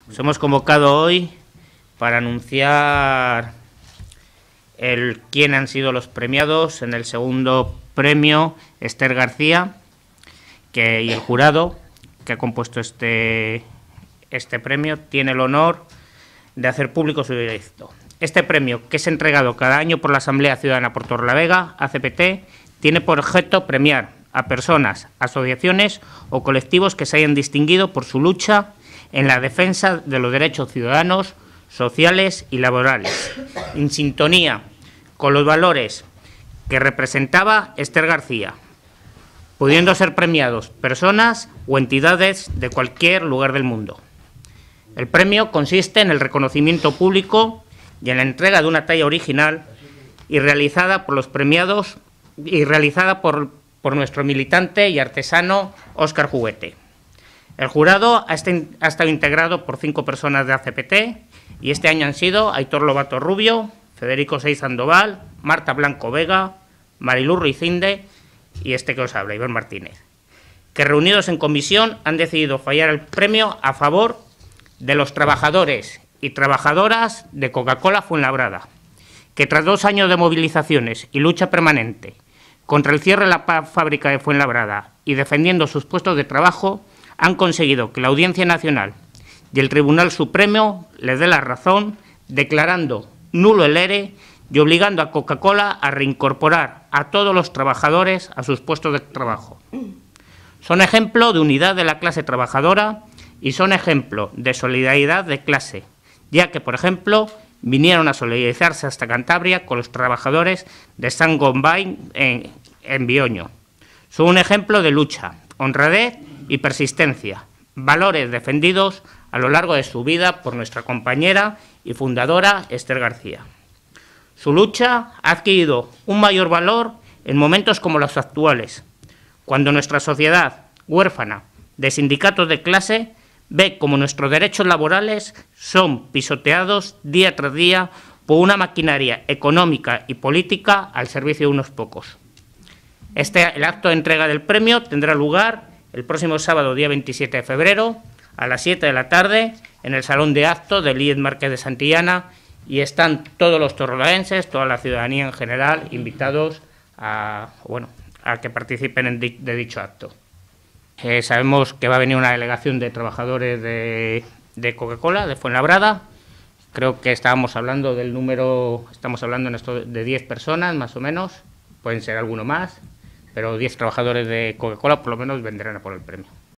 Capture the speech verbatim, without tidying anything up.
Nos hemos convocado hoy para anunciar el quién han sido los premiados en el segundo premio Esther García, que, y el jurado que ha compuesto este, este premio tiene el honor de hacer público su veredicto. Este premio, que es entregado cada año por la Asamblea Ciudadana por Torrelavega, A C P T, tiene por objeto premiar a personas, asociaciones o colectivos que se hayan distinguido por su lucha en la defensa de los derechos ciudadanos, sociales y laborales, en sintonía con los valores que representaba Esther García, pudiendo ser premiados personas o entidades de cualquier lugar del mundo. El premio consiste en el reconocimiento público y en la entrega de una talla original y realizada por los premiados y realizada por, por nuestro militante y artesano Óscar Juguete. El jurado ha estado integrado por cinco personas de A C P T y este año han sido Aitor Lobato Rubio, Federico Seix Sandoval, Marta Blanco Vega, Mariluz Ruizinde y este que os habla, Iván Martínez, que reunidos en comisión han decidido fallar el premio a favor de los trabajadores y trabajadoras de Coca-Cola Fuenlabrada, que tras dos años de movilizaciones y lucha permanente contra el cierre de la fábrica de Fuenlabrada y defendiendo sus puestos de trabajo, han conseguido que la Audiencia Nacional y el Tribunal Supremo les dé la razón, declarando nulo el ERE y obligando a Coca-Cola a reincorporar a todos los trabajadores a sus puestos de trabajo. Son ejemplo de unidad de la clase trabajadora y son ejemplo de solidaridad de clase, ya que, por ejemplo, vinieron a solidarizarse hasta Cantabria con los trabajadores de San Gombay en, en Bioño. Son un ejemplo de lucha, honradez y persistencia, valores defendidos a lo largo de su vida por nuestra compañera y fundadora Esther García. Su lucha ha adquirido un mayor valor en momentos como los actuales, cuando nuestra sociedad, huérfana de sindicatos de clase, ve como nuestros derechos laborales son pisoteados día tras día por una maquinaria económica y política al servicio de unos pocos. Este, el acto de entrega del premio tendrá lugar el próximo sábado, día veintisiete de febrero, a las siete de la tarde, en el Salón de Actos del I E D Marqués de Santillana, y están todos los torreloenses, toda la ciudadanía en general, invitados a, bueno, a que participen en di de dicho acto. Eh, sabemos que va a venir una delegación de trabajadores de, de Coca-Cola, de Fuenlabrada. Creo que estábamos hablando del número, estamos hablando en esto de diez personas, más o menos, pueden ser alguno más, pero diez trabajadores de Coca-Cola por lo menos vendrán a por el premio.